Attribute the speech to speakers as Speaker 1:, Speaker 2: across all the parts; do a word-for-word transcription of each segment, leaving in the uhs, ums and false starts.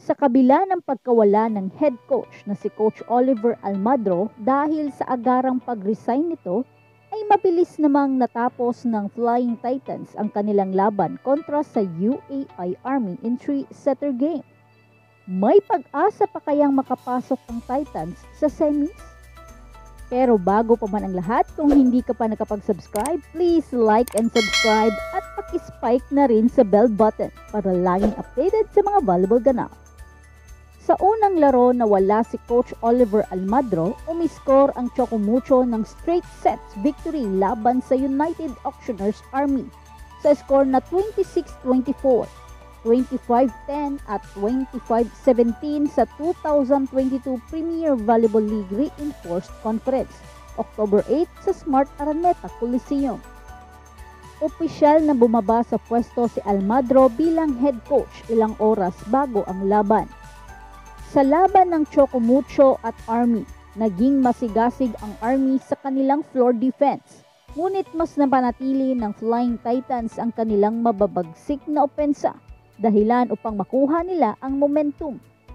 Speaker 1: Sa kabila ng pagkawala ng head coach na si Coach Oliver Almadro dahil sa agarang pag-resign nito, ay mabilis namang natapos ng Flying Titans ang kanilang laban kontra sa U A I Army in three-setter game. May pag-asa pa kayang makapasok ang Titans sa semis? Pero bago pa man ang lahat, kung hindi ka pa nakapag-subscribe, please like and subscribe at paki-spike na rin sa bell button para laging updated sa mga volleyball ganap. Sa unang laro na wala si Coach Oliver Almadro, umiskor ang Chocomucho ng straight sets victory laban sa United Auctioneers Army sa score na twenty-six twenty-four, twenty-five ten at twenty-five seventeen sa two thousand twenty-two Premier Volleyball League Reinforced Conference, October eight sa Smart Araneta Coliseum. Opisyal na bumaba sa pwesto si Almadro bilang head coach ilang oras bago ang laban. Sa laban ng Chocomucho at Army, naging masigasig ang Army sa kanilang floor defense. Ngunit mas napanatili ng Flying Titans ang kanilang mababagsik na opensa, dahilan upang makuha nila ang momentum.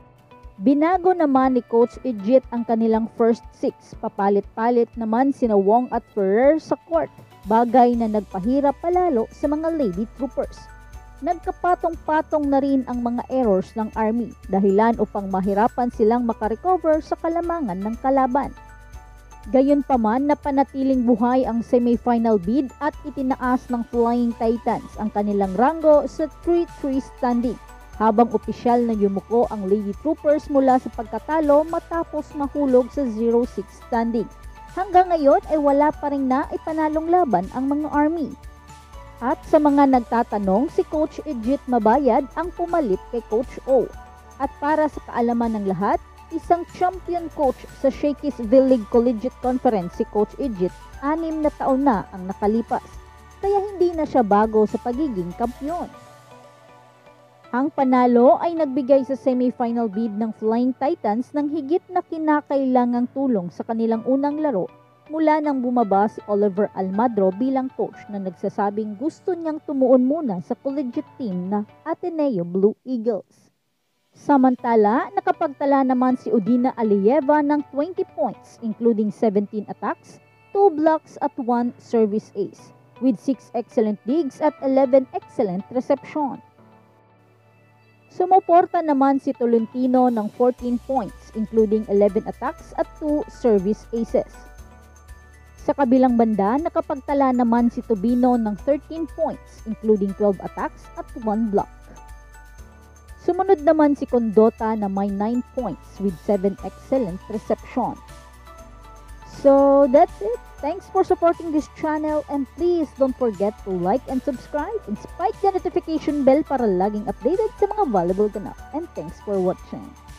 Speaker 1: Binago naman ni Coach Ejit ang kanilang first six, papalit-palit naman sina Wong at Ferrer sa court, bagay na nagpahirap palalo sa mga Lady Troopers. Nagkapatong-patong na rin ang mga errors ng Army, dahilan upang mahirapan silang makarecover sa kalamangan ng kalaban. Gayunpaman, napanatiling buhay ang semifinal bid at itinaas ng Flying Titans ang kanilang ranggo sa three three standing, habang opisyal na yumuko ang Lady Troopers mula sa pagkatalo matapos mahulog sa zero six standing. Hanggang ngayon ay wala pa rin na ipanalong laban ang mga Army. At sa mga nagtatanong, si Coach Ejit Mabayad ang pumalit kay Coach O. At para sa kaalaman ng lahat, isang champion coach sa Shakesville League Collegiate Conference si Coach Ejit, anim na taon na ang nakalipas. Kaya hindi na siya bago sa pagiging kampiyon. Ang panalo ay nagbigay sa semifinal bid ng Flying Titans ng higit na kinakailangang tulong sa kanilang unang laro mula nang bumaba si Oliver Almadro bilang coach na nagsasabing gusto niyang tumuon muna sa collegiate team na Ateneo Blue Eagles. Samantala, nakapagtala naman si Udina Aliyeva ng twenty points including seventeen attacks, two blocks at one service ace, with six excellent digs at eleven excellent reception. Sumuporta naman si Tolentino ng fourteen points including eleven attacks at two service aces. Sa kabilang banda, nakapagtala naman si Tobino ng thirteen points including twelve attacks at one block. Sumunod naman si Condota na may nine points with seven excellent reception. So that's it. Thanks for supporting this channel and please don't forget to like and subscribe and spike the notification bell para laging updated sa mga volleyball ganap. And thanks for watching.